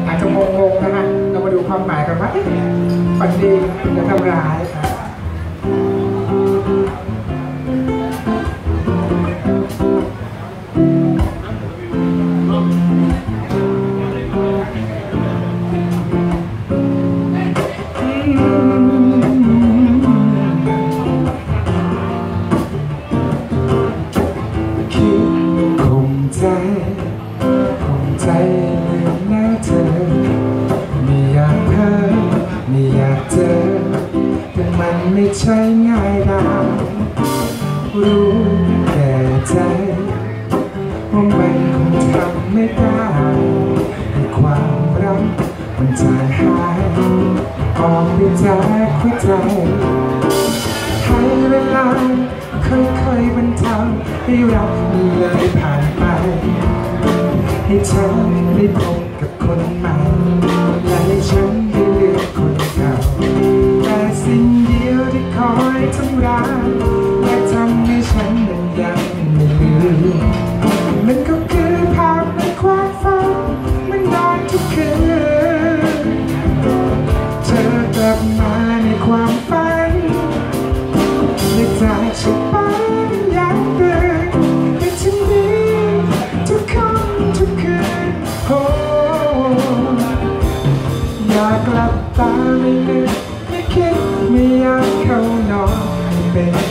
อาจจะงงๆนะคะเรามาดูความหมายกันว่าฝันดีจะทำร้ายค่ะใจเหนื่อยนะเธอไม่อยากเพ้อไม่อยากเจอแต่มันไม่ใช่ง่ายดายรู้แก่ใจว่ามันคงทำไม่ได้ให้ความรักมันจางหายออกไปจากหัวใจให้เวลาค่อยๆบรรเทาให้รักมันเลยผ่านไปให้ฉันได้พบกับคนใหม่และให้ฉันได้เลือกคนเก่าแต่สิ่งเดียวที่คอยทำร้ายและทำให้ฉันนั้นยังไม่ลืมมันก็คือภาพในความฝันมันนอนทุกคืนเธอกลับมาในความฝันและจากฉันไปอย่างเดิมแต่ฉันนี้ทุกคนทุกคืนอยากกลับตาไม่นึกไม่คิดไม่อยากเข้านอนเป็น